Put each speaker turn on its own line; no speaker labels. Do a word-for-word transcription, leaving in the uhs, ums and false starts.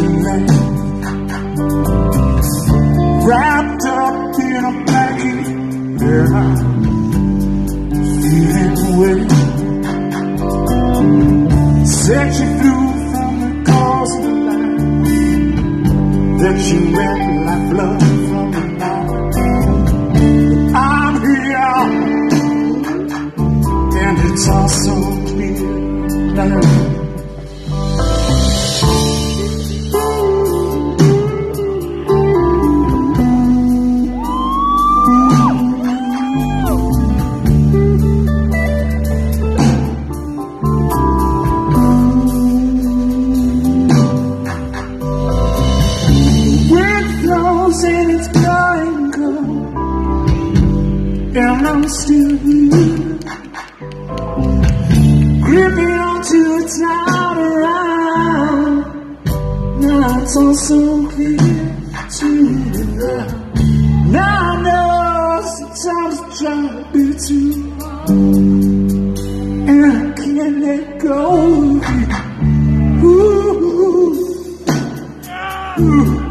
tonight, wrapped up in a blanket, and I'm feeling away. Said she flew from the cause of the line, that she ran like blood from the night. I'm here, and it's all so clear now. And it's going cold, and I'm still here, gripping onto a tight around. Now it's all so clear to me now. Now I know sometimes I try to be too hard, and I can't let go of you. Ooh, ooh.